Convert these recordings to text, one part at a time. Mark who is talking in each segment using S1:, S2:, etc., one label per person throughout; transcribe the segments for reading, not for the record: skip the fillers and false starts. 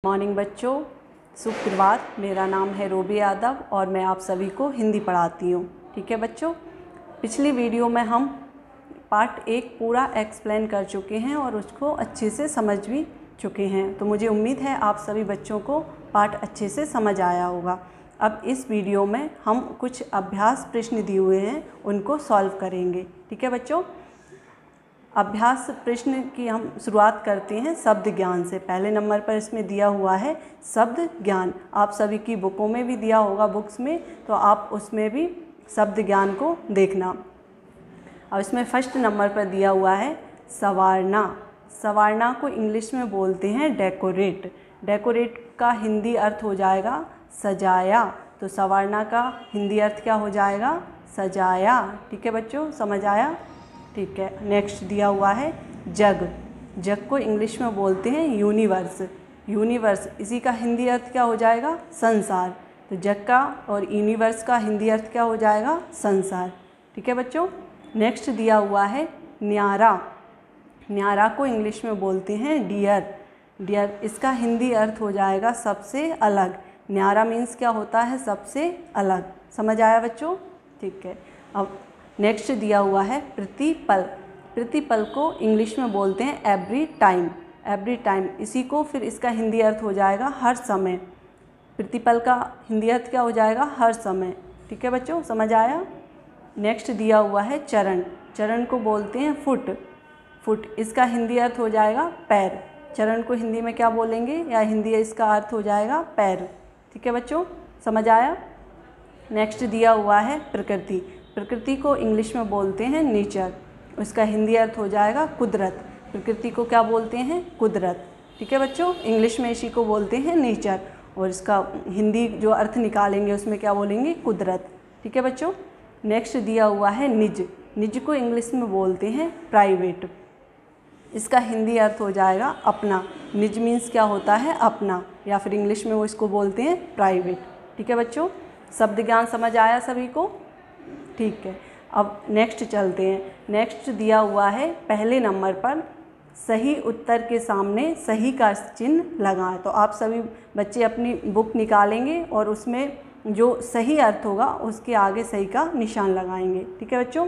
S1: Morning बच्चों, सुप्रभात। मेरा नाम है रूबी यादव और मैं आप सभी को हिंदी पढ़ाती हूँ। ठीक है बच्चों, पिछली वीडियो में हम पार्ट 1 पूरा एक्सप्लेन कर चुके हैं और उसको अच्छे से समझ भी चुके हैं। तो मुझे उम्मीद है आप सभी बच्चों को पार्ट अच्छे से समझ आया होगा। अब इस वीडियो में हम कुछ अभ्यास प्रश्न दिए हुए हैं, उनको सॉल्व करेंगे। ठीक है बच्चों, अभ्यास प्रश्न की हम शुरुआत करते हैं शब्द ज्ञान से। पहले नंबर पर इसमें दिया हुआ है शब्द ज्ञान। आप सभी की बुकों में भी दिया होगा, बुक्स में, तो आप उसमें भी शब्द ज्ञान को देखना। अब इसमें फर्स्ट नंबर पर दिया हुआ है संवारना। संवारना को इंग्लिश में बोलते हैं डेकोरेट। डेकोरेट का हिंदी अर्थ हो जाएगा सजाया। तो संवारना का हिंदी अर्थ क्या हो जाएगा? सजाया। ठीक है बच्चों, समझ आया? ठीक है। नेक्स्ट दिया हुआ है जग। जग को इंग्लिश में बोलते हैं यूनिवर्स। यूनिवर्स, इसी का हिंदी अर्थ क्या हो जाएगा? संसार। तो जग का और यूनिवर्स का हिंदी अर्थ क्या हो जाएगा? संसार। ठीक है बच्चों। नेक्स्ट दिया हुआ है न्यारा। न्यारा को इंग्लिश में बोलते हैं डियर। डियर, इसका हिंदी अर्थ हो जाएगा सबसे अलग। न्यारा मीन्स क्या होता है? सबसे अलग। समझ आया बच्चों? ठीक है। अब नेक्स्ट दिया हुआ है प्रतिपल। प्रतिपल को इंग्लिश में बोलते हैं एवरी टाइम। एवरी टाइम, इसी को फिर इसका हिंदी अर्थ हो जाएगा हर समय। प्रतिपल का हिंदी अर्थ क्या हो जाएगा? हर समय। ठीक है बच्चों, समझ आया? नेक्स्ट दिया हुआ है चरण। चरण को बोलते हैं फुट। फुट, इसका हिंदी अर्थ हो जाएगा पैर। चरण को हिंदी में क्या बोलेंगे, या हिंदी इसका अर्थ हो जाएगा पैर। ठीक है बच्चों, समझ आया? नेक्स्ट दिया हुआ है प्रकृति। प्रकृति को इंग्लिश में बोलते हैं नेचर। उसका हिंदी अर्थ हो जाएगा कुदरत। प्रकृति को क्या बोलते हैं? कुदरत। ठीक है बच्चों, इंग्लिश में इसी को बोलते हैं नेचर और इसका हिंदी जो अर्थ निकालेंगे उसमें क्या बोलेंगे? कुदरत। ठीक है बच्चों। नेक्स्ट दिया हुआ है निज। निज को इंग्लिश में बोलते हैं प्राइवेट। इसका हिंदी अर्थ हो जाएगा अपना। निज मीन्स क्या होता है? अपना, या फिर इंग्लिश में वो इसको बोलते हैं प्राइवेट। ठीक है बच्चों, शब्द ज्ञान समझ आया सभी को? ठीक है। अब नेक्स्ट चलते हैं। नेक्स्ट दिया हुआ है पहले नंबर पर सही उत्तर के सामने सही का चिन्ह लगाएं। तो आप सभी बच्चे अपनी बुक निकालेंगे और उसमें जो सही अर्थ होगा उसके आगे सही का निशान लगाएंगे। ठीक है बच्चों।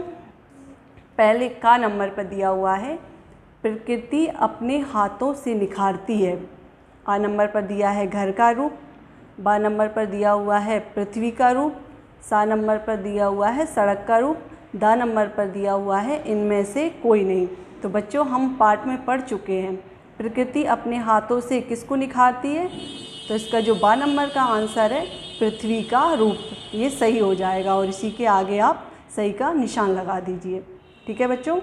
S1: पहले का नंबर पर दिया हुआ है प्रकृति अपने हाथों से निखारती है। आ नंबर पर दिया है घर का रूप। बा नंबर पर दिया हुआ है पृथ्वी का रूप। सा नंबर पर दिया हुआ है सड़क का रूप। दा नंबर पर दिया हुआ है इनमें से कोई नहीं। तो बच्चों, हम पाठ में पढ़ चुके हैं प्रकृति अपने हाथों से किसको निखारती है। तो इसका जो बा नंबर का आंसर है पृथ्वी का रूप, ये सही हो जाएगा और इसी के आगे आप सही का निशान लगा दीजिए। ठीक है बच्चों।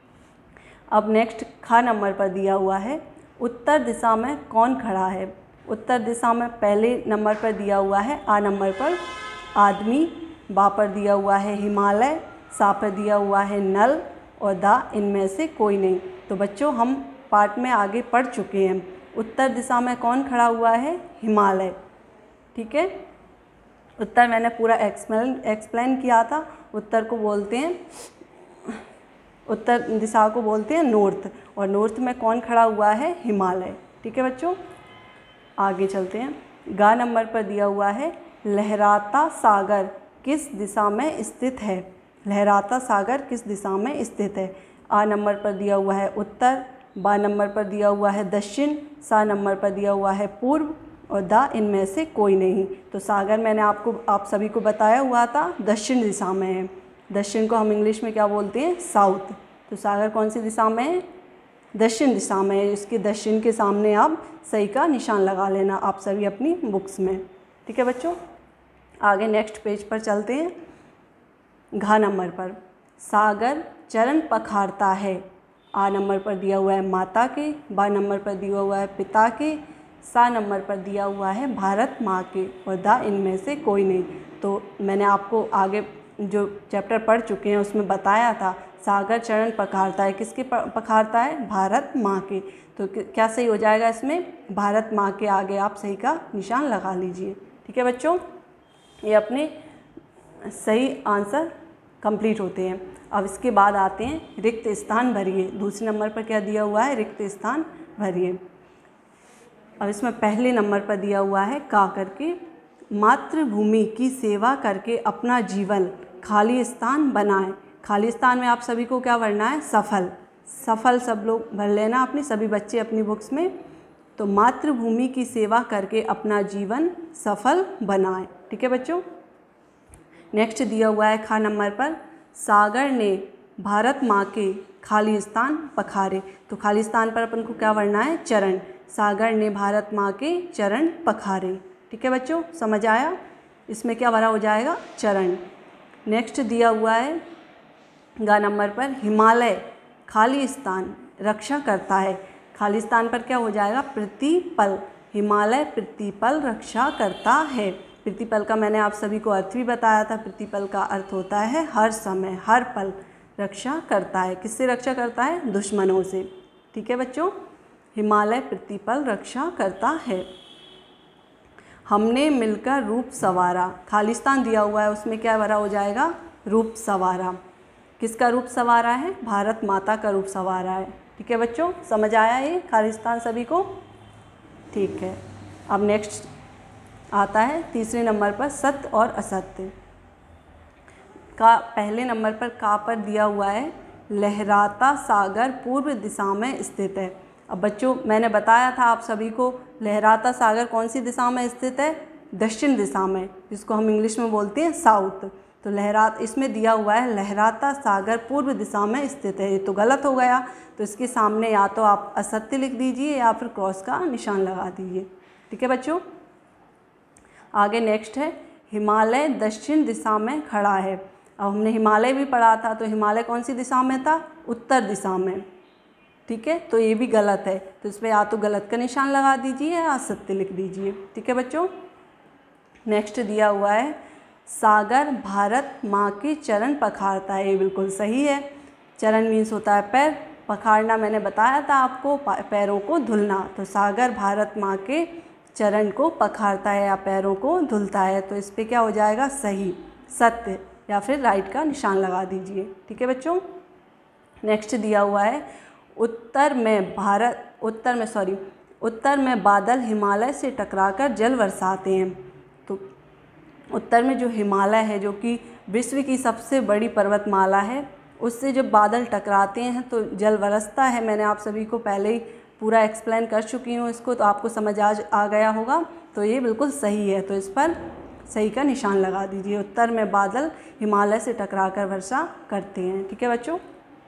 S1: अब नेक्स्ट खा नंबर पर दिया हुआ है उत्तर दिशा में कौन खड़ा है। उत्तर दिशा में पहले नंबर पर दिया हुआ है आ नंबर पर आदमी। बा पर दिया हुआ है हिमालय। सा पर दिया हुआ है नल और दा इनमें से कोई नहीं। तो बच्चों, हम पाठ में आगे पढ़ चुके हैं उत्तर दिशा में कौन खड़ा हुआ है? हिमालय। ठीक है। उत्तर मैंने पूरा एक्सप्लेन किया था। उत्तर को बोलते हैं, उत्तर दिशा को बोलते हैं नॉर्थ, और नॉर्थ में कौन खड़ा हुआ है? हिमालय। ठीक है बच्चों, आगे चलते हैं। गा नंबर पर दिया हुआ है लहराता सागर किस दिशा में स्थित है। लहराता सागर किस दिशा में स्थित है? आ नंबर पर दिया हुआ है उत्तर। बा नंबर पर दिया हुआ है दक्षिण। सा नंबर पर दिया हुआ है पूर्व और दा इनमें से कोई नहीं। तो सागर मैंने आप सभी को बताया हुआ था दक्षिण दिशा में है। दक्षिण को हम इंग्लिश में क्या बोलते हैं? साउथ। तो सागर कौन सी दिशा में है? दक्षिण दिशा में है। इसके दक्षिण के सामने आप सही का निशान लगा लेना आप सभी अपनी बुक्स में। ठीक है बच्चों, आगे नेक्स्ट पेज पर चलते हैं। घा नंबर पर सागर चरण पखारता है। आ नंबर पर दिया हुआ है माता के। बा नंबर पर दिया हुआ है पिता के। सा नंबर पर दिया हुआ है भारत माँ के और दा इनमें से कोई नहीं। तो मैंने आपको आगे जो चैप्टर पढ़ चुके हैं उसमें बताया था सागर चरण पखारता है। किसके पखारता है? भारत माँ के। तो क्या सही हो जाएगा इसमें? भारत माँ के आगे आप सही का निशान लगा लीजिए। ठीक है बच्चों, ये अपने सही आंसर कंप्लीट होते हैं। अब इसके बाद आते हैं रिक्त स्थान भरिए। दूसरे नंबर पर क्या दिया हुआ है? रिक्त स्थान भरिए। अब इसमें पहले नंबर पर दिया हुआ है का करके, मातृभूमि की सेवा करके अपना जीवन खालिस्तान बनाएं। खालिस्तान में आप सभी को क्या भरना है? सफल। सफल सब लोग भर लेना अपनी, सभी बच्चे अपनी बुक्स में। तो मातृभूमि की सेवा करके अपना जीवन सफल बनाएं। ठीक है बच्चों। नेक्स्ट दिया हुआ है खा नंबर पर, सागर ने भारत माँ के खालिस्तान पखारे। तो खालिस्तान पर अपन को क्या भरना है? चरण। सागर ने भारत माँ के चरण पखारे। ठीक है बच्चों, समझ आया? इसमें क्या भरा हो जाएगा? चरण। नेक्स्ट दिया हुआ है गा नंबर पर, हिमालय खालिस्तान रक्षा करता है। खालिस्तान पर क्या हो जाएगा? प्रतिपल। हिमालय प्रतिपल रक्षा करता है। प्रतिपल का मैंने आप सभी को अर्थ भी बताया था। प्रतिपल का अर्थ होता है हर समय, हर पल रक्षा करता है। किससे रक्षा करता है? दुश्मनों से। ठीक है बच्चों, हिमालय प्रतिपल रक्षा करता है। हमने मिलकर रूप संवारा। खालिस्तान दिया हुआ है, उसमें क्या भरा हो जाएगा? रूप संवारा। किसका रूप संवारा है? भारत माता का रूप संवारा है। ठीक है बच्चों, समझ आया ये खालिस्तान सभी को? ठीक है। अब नेक्स्ट आता है तीसरे नंबर पर, सत्य और असत्य का। पहले नंबर पर का पर दिया हुआ है, लहराता सागर पूर्व दिशा में स्थित है। अब बच्चों मैंने बताया था आप सभी को, लहराता सागर कौन सी दिशा में स्थित है? दक्षिण दिशा में, जिसको हम इंग्लिश में बोलते हैं साउथ। तो इसमें दिया हुआ है लहराता सागर पूर्व दिशा में स्थित है। ये तो गलत हो गया, तो इसके सामने या तो आप असत्य लिख दीजिए या फिर क्रॉस का निशान लगा दीजिए। ठीक है बच्चों। आगे नेक्स्ट है, हिमालय दक्षिण दिशा में खड़ा है। अब हमने हिमालय भी पढ़ा था, तो हिमालय कौन सी दिशा में था? उत्तर दिशा में। ठीक है, तो ये भी गलत है, तो इसमें या तो गलत का निशान लगा दीजिए या असत्य लिख दीजिए। ठीक है बच्चों। नेक्स्ट दिया हुआ है, सागर भारत माँ के चरण पखारता है। ये बिल्कुल सही है। चरण मीन्स होता है पैर, पखारना मैंने बताया था आपको, पैरों को धुलना। तो सागर भारत माँ के चरण को पखारता है या पैरों को धुलता है। तो इस पर क्या हो जाएगा? सही, सत्य या फिर राइट का निशान लगा दीजिए। ठीक है बच्चों। नेक्स्ट दिया हुआ है, उत्तर में बादल हिमालय से टकराकर जल बरसाते हैं। तो उत्तर में जो हिमालय है, जो कि विश्व की सबसे बड़ी पर्वतमाला है, उससे जब बादल टकराते हैं तो जल बरसता है। मैंने आप सभी को पहले ही पूरा एक्सप्लेन कर चुकी हूँ इसको, तो आपको समझ आ गया होगा। तो ये बिल्कुल सही है, तो इस पर सही का निशान लगा दीजिए। उत्तर में बादल हिमालय से टकराकर वर्षा करते हैं। ठीक है बच्चों।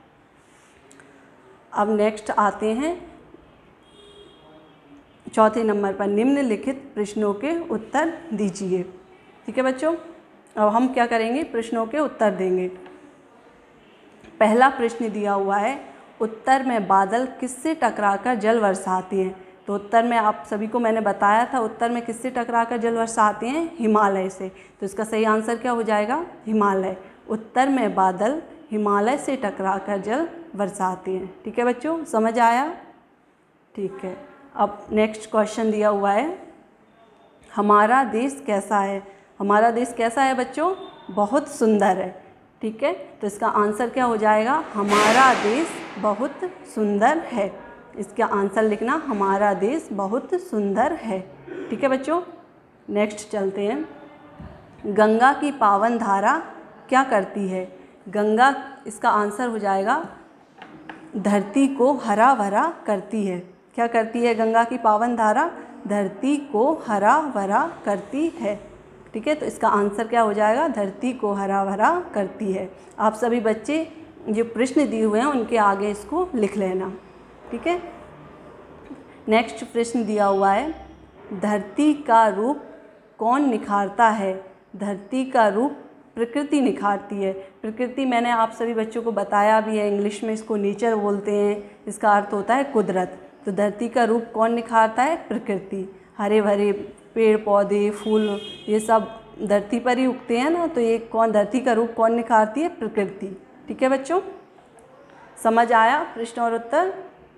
S1: अब नेक्स्ट आते हैं चौथे नंबर पर, निम्नलिखित प्रश्नों के उत्तर दीजिए। ठीक है बच्चों। अब हम क्या करेंगे? प्रश्नों के उत्तर देंगे। पहला प्रश्न दिया हुआ है, उत्तर में बादल किससे टकराकर जल बरसाते हैं। तो उत्तर में आप सभी को मैंने बताया था, उत्तर में किससे टकराकर जल बरसाते हैं? हिमालय से। तो इसका सही आंसर क्या हो जाएगा? हिमालय। उत्तर में बादल हिमालय से टकराकर जल बरसाते हैं। ठीक है बच्चों, समझ आया? ठीक है। अब नेक्स्ट क्वेश्चन दिया हुआ है, हमारा देश कैसा है। हमारा देश कैसा है बच्चों? बहुत सुंदर है। ठीक है, तो इसका आंसर क्या हो जाएगा? हमारा देश बहुत सुंदर है। इसका आंसर लिखना, हमारा देश बहुत सुंदर है। ठीक है बच्चों। नेक्स्ट चलते हैं, गंगा की पावन धारा क्या करती है। गंगा, इसका आंसर हो जाएगा धरती को हरा भरा करती है। क्या करती है गंगा की पावन धारा? धरती को हरा भरा करती है। ठीक है, तो इसका आंसर क्या हो जाएगा? धरती को हरा भरा करती है। आप सभी बच्चे जो प्रश्न दिए हुए हैं उनके आगे इसको लिख लेना। ठीक है। नेक्स्ट प्रश्न दिया हुआ है, धरती का रूप कौन निखारता है। धरती का रूप प्रकृति निखारती है। प्रकृति मैंने आप सभी बच्चों को बताया भी है, इंग्लिश में इसको नेचर बोलते हैं। इसका अर्थ होता है कुदरत। तो धरती का रूप कौन निखारता है? प्रकृति। हरे भरे पेड़ पौधे फूल ये सब धरती पर ही उगते हैं ना, तो ये धरती का रूप कौन निखारती है? प्रकृति। ठीक है बच्चों, समझ आया प्रश्न और उत्तर?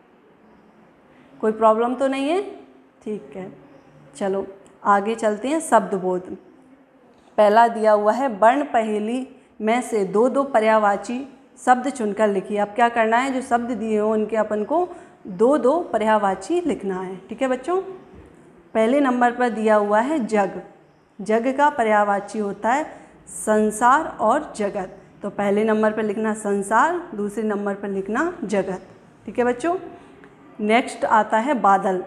S1: कोई प्रॉब्लम तो नहीं है? ठीक है, चलो आगे चलते हैं। शब्दबोध पहला दिया हुआ है, वर्ण पहेली में से दो दो पर्यायवाची शब्द चुनकर लिखिए। अब क्या करना है, जो शब्द दिए हो उनके अपन को दो दो पर्यायवाची लिखना है। ठीक है बच्चों, पहले नंबर पर दिया हुआ है जग। जग का पर्यायवाची होता है संसार और जगत। तो पहले नंबर पर लिखना संसार, दूसरे नंबर पर लिखना जगत। ठीक है बच्चों। नेक्स्ट आता है बादल।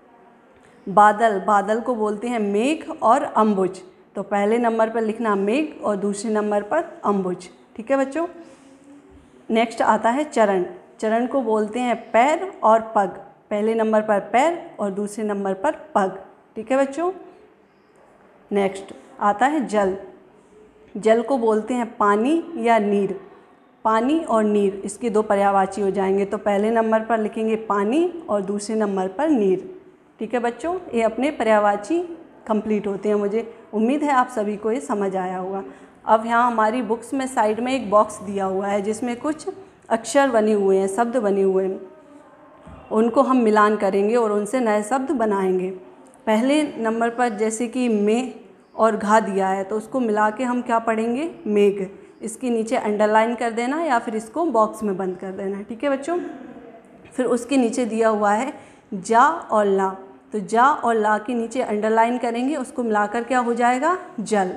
S1: बादल, बादल को बोलते हैं मेघ और अम्बुज। तो पहले नंबर पर लिखना मेघ और दूसरे नंबर पर अम्बुज। ठीक है बच्चों। नेक्स्ट आता है चरण। चरण को बोलते हैं पैर और पग। पहले नंबर पर पैर और दूसरे नंबर पर पग। ठीक है बच्चों। नेक्स्ट आता है जल। जल को बोलते हैं पानी या नीर। पानी और नीर, इसके दो पर्यायवाची हो जाएंगे। तो पहले नंबर पर लिखेंगे पानी और दूसरे नंबर पर नीर। ठीक है बच्चों, ये अपने पर्यायवाची कंप्लीट होते हैं। मुझे उम्मीद है आप सभी को ये समझ आया होगा। अब यहाँ हमारी बुक्स में साइड में एक बॉक्स दिया हुआ है जिसमें कुछ अक्षर बने हुए हैं, शब्द बने हुए हैं। उनको हम मिलान करेंगे और उनसे नए शब्द बनाएंगे। पहले नंबर पर जैसे कि में और घा दिया है तो उसको मिला के हम क्या पढ़ेंगे, मेघ। इसके नीचे अंडरलाइन कर देना या फिर इसको बॉक्स में बंद कर देना। ठीक है बच्चों। फिर उसके नीचे दिया हुआ है जा और ला। तो जा और ला के नीचे अंडरलाइन करेंगे, उसको मिलाकर क्या हो जाएगा, जल।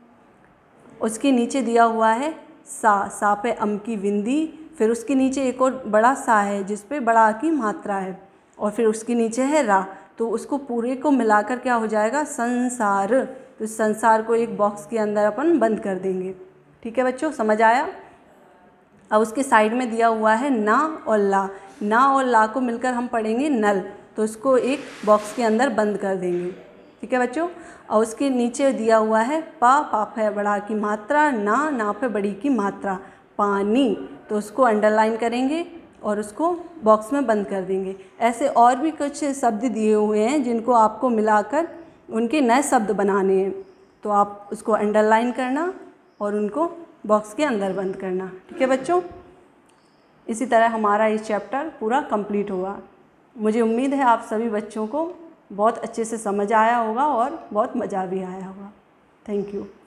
S1: उसके नीचे दिया हुआ है सा। सा पे अम की बिंदी। फिर उसके नीचे एक और बड़ा सा है जिस पे बड़ा की मात्रा है। और फिर उसके नीचे है रा। तो उसको पूरे को मिलाकर क्या हो जाएगा, संसार। तो संसार को एक बॉक्स के अंदर अपन बंद कर देंगे। ठीक है बच्चों, समझ आया। अब उसके साइड में दिया हुआ है ना और ला। ना और ला को मिलकर हम पढ़ेंगे नल। तो इसको एक बॉक्स के अंदर बंद कर देंगे। ठीक है बच्चों। और उसके नीचे दिया हुआ है पा। पा पे बड़ा की मात्रा, ना। ना पे बड़ी की मात्रा, पानी। तो उसको अंडरलाइन करेंगे और उसको बॉक्स में बंद कर देंगे। ऐसे और भी कुछ शब्द दिए हुए हैं जिनको आपको मिलाकर उनके नए शब्द बनाने हैं। तो आप उसको अंडरलाइन करना और उनको बॉक्स के अंदर बंद करना। ठीक है बच्चों। इसी तरह हमारा ये चैप्टर पूरा कंप्लीट हुआ। मुझे उम्मीद है आप सभी बच्चों को बहुत अच्छे से समझ आया होगा और बहुत मज़ा भी आया होगा। Thank you.